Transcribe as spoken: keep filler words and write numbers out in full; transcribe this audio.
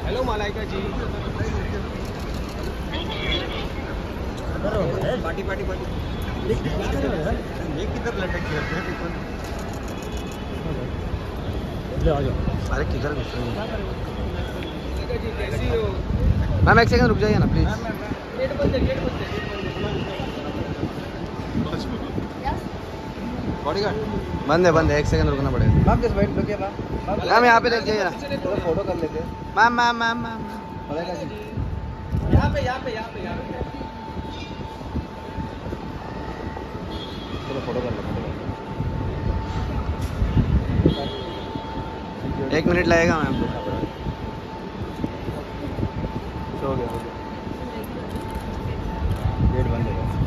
Hello Malaika ji. Party party party ये किधर लटक गया? अरे किधर घुस रही है? मैम एक सेकंड रुक जाइए ना प्लीज। बॉडीगार्ड बंद है बंद है, एक सेकंड रुकना पड़ेगा। मैम जस्ट वेट रुकिए मैम। मैम यहाँ पे देख जाइए ना, फोटो कर लेते हैं। Ma'am ma'am ma'am ma'am Malaika ji यहाँ पे यहाँ पे यहाँ पे यहाँ पे चलो फोटो कर लेते हैं। एक मिनट लगेगा मैम। हो गया हो गया, गेट बंद है।